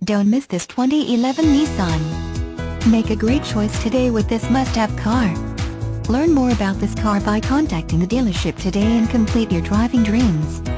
Don't miss this 2011 Nissan. Make a great choice today with this must-have car. Learn more about this car by contacting the dealership today and complete your driving dreams.